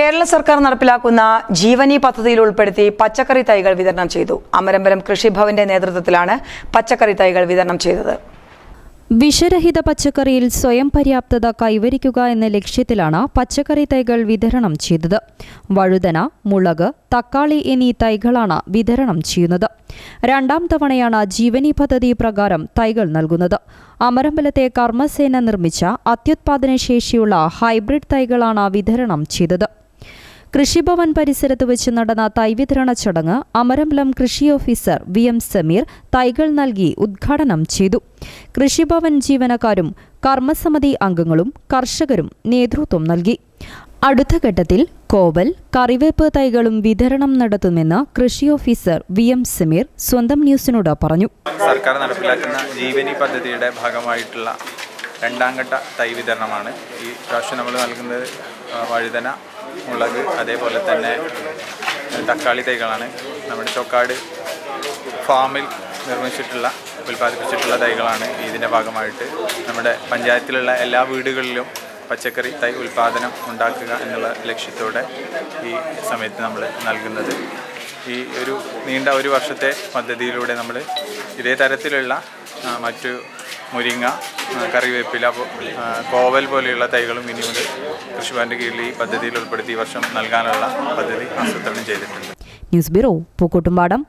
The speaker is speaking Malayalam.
കേരള സർക്കാർ നടപ്പിലാക്കുന്ന ജീവനി പദ്ധതിയിൽ ഉൾപ്പെടുത്തി പച്ചക്കറി തൈകൾ വിതരണം ചെയ്തു. അമരമ്പലം കൃഷിഭവന്റെ നേതൃത്വത്തിലാണ് പച്ചക്കറി തൈകൾ വിതരണം ചെയ്തത്. വിഷരഹിത പച്ചക്കറിയിൽ സ്വയം പര്യാപ്തത കൈവരിക്കുക എന്ന ലക്ഷ്യത്തിലാണ് പച്ചക്കറി തൈകൾ വിതരണം ചെയ്തത്. വഴുതന, മുളക്, തക്കാളി എന്നീ തൈകളാണ് വിതരണം ചെയ്യുന്നത്. രണ്ടാം തവണയാണ് ജീവനി പദ്ധതി പ്രകാരം തൈകൾ നൽകുന്നത്. അമരമ്പലത്തെ കർമ്മസേന നിർമ്മിച്ച അത്യുത്പാദന ശേഷിയുള്ള ഹൈബ്രിഡ് തൈകളാണ് വിതരണം ചെയ്തത്. കൃഷിഭവൻ പരിസരത്ത് വെച്ച് നടന്ന തൈ വിതരണ ചടങ്ങ് അമരമ്പലം കൃഷി ഓഫീസർ VM സമീർ തൈകൾ നൽകി ഉദ്ഘാടനം ചെയ്തു. കൃഷിഭവൻ ജീവനക്കാരും കർമ്മസമിതി അംഗങ്ങളും കർഷകരും നേതൃത്വം നൽകി. അടുത്ത ഘട്ടത്തിൽ കോവൽ, കറിവേപ്പ് തൈകളും വിതരണം നടത്തുമെന്ന് കൃഷി ഓഫീസർ VM സമീർ സ്വന്തം ന്യൂസിനോട് പറഞ്ഞു. സർക്കാർ നടപ്പിലാക്കുന്ന ജീവനി പദ്ധതിയുടെ ഭാഗമായിട്ടുള്ള രണ്ടാം ഘട്ട തൈ വിതരണമാണ്. ഈ പ്രാവശ്യം നമ്മൾ നൽകുന്നത് വഴുതന, മുളക്, അതേപോലെ തന്നെ തക്കാളി തൈകളാണ്. നമ്മുടെ ചൊക്കാട് ഫാമിൽ ഉൽപ്പാദിപ്പിച്ചിട്ടുള്ള തൈകളാണ്. ഇതിൻ്റെ ഭാഗമായിട്ട് നമ്മുടെ പഞ്ചായത്തിലുള്ള എല്ലാ വീടുകളിലും പച്ചക്കറി തൈ ഉൽപ്പാദനം ഉണ്ടാക്കുക എന്നുള്ള ലക്ഷ്യത്തോടെ ഈ സമയത്ത് നമ്മൾ നൽകുന്നത്. ഈ നീണ്ട ഒരു വർഷത്തെ പദ്ധതിയിലൂടെ നമ്മൾ ഇതേ തരത്തിലുള്ള മറ്റു മുരിങ്ങ, കറിവേപ്പില, കോവൽ പോലെയുള്ള തൈകളും ഇനി മുതൽ കൃഷിഭവന്റെ കീഴിൽ ഈ പദ്ധതിയിൽ ഉൾപ്പെടുത്തി ഈ വർഷം നൽകാനുള്ള പദ്ധതി ആസൂത്രണം ചെയ്തിട്ടുണ്ട്. News bureau, Pookkottumpadam.